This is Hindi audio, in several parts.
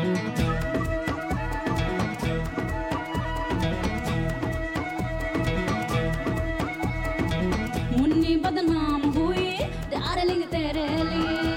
मुन्नी बदनाम हुई डार्लिंग तेरे लिए,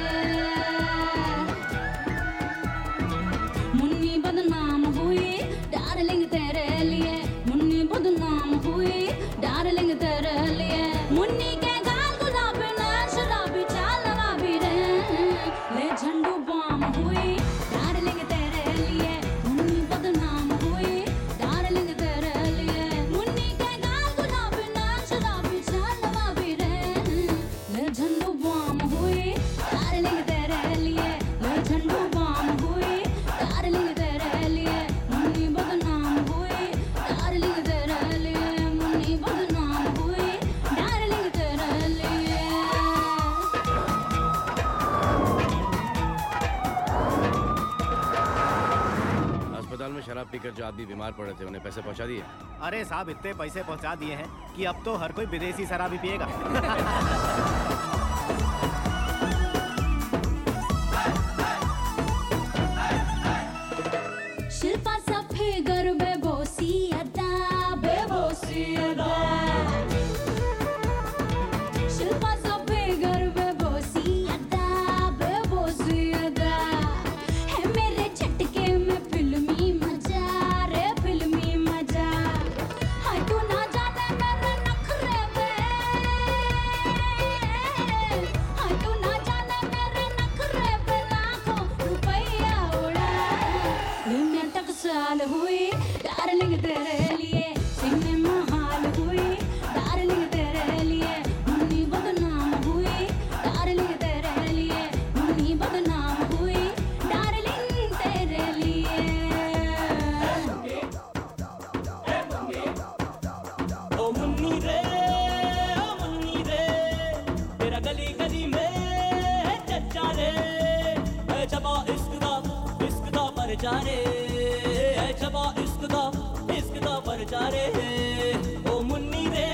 मुन्नी बदनाम हुई डार्लिंग तेरे लिए, मुन्नी बदनाम हुई डार्लिंग तेरे लिए। मुन्नी के गाल गुलाबी नैन शराबी चाल नवाबी रे, ले झंडू बाम हुई डार्लिंग तेरे लिए, मुन्नी बदनाम हुई डार्लिंग तेरे लिए। मुन्नी के गाल गुलाबी नैन शराबी चाल नवाबी रे, ले झंडू बाम हुई डार्लिंग तेरे लिए, ले झंडू बाम हुई डार्लिंग तेरे लिए। मुन्नी बदनाम हुई डार्लिंग तेरे लिए, मुन्नी बदनाम हुई डार्लिंग तेरे लिए। अस्पताल में शराब पीकर जो आदमी बीमार पड़े थे उन्हें पैसे पहुंचा दिए? अरे साहब इतने पैसे पहुंचा दिए हैं कि अब तो हर कोई विदेशी शराब ही पिएगा। शिल्पा सफे गर बेबोसी अदा, बेबोसी अदा। शिल्पा सफे गर बेबोसी अदा, बेबोसी अदा। है मेरे झटके में फिल्मी मजा रे, फिल्मी मजा। हाय तू ना जाने मेरे नखरे पे, हाय तू ना जाने मेरे नखरे पे लाखों रुपया उड़ा। मैं टकसाल हुई डार्लिंग तेरे लिए, सिनेमा हाल हुई डार्लिंग तेरे लिए। मुन्नी बदनाम हुई डार्लिंग तेरे लिए, मुन्नी बदनाम हुई डार्लिंग तेरे लिए। ओ मुन्नी रे, तेरा गली गली में है चच्चा रे, है छपा इश्क दा परचा रे, है छपा इश्क दा परचा रे। ओ मुन्नी रे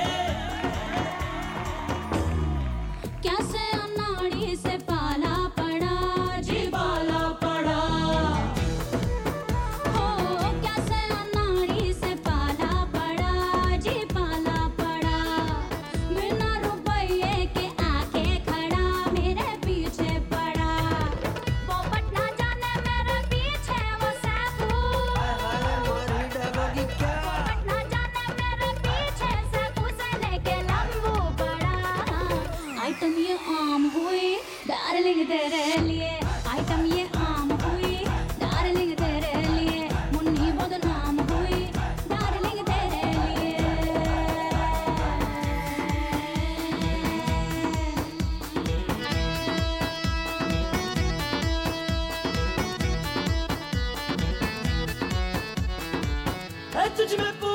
कैसे अनाड़ी से पाला पड़ा जी, पाला पड़ा। हो कैसे अनाड़ी से पाला पड़ा जी, पाला पड़ा। बिना रुपये के आके खड़ा मेरे पीछे पड़ा। पोपट ना जाने मेरे पीछे वो सैफू, पोपट ना जाने मेरे पीछे सैफू से लेके लंबू पड़ा। आइटम ये आम हुई डार्लिंग तेरे लिए, आइटम ये आम हुई डार्लिंग तेरे लिए। मुन्नी बदनाम हुई डार्लिंग तेरे लिए। है तुझ में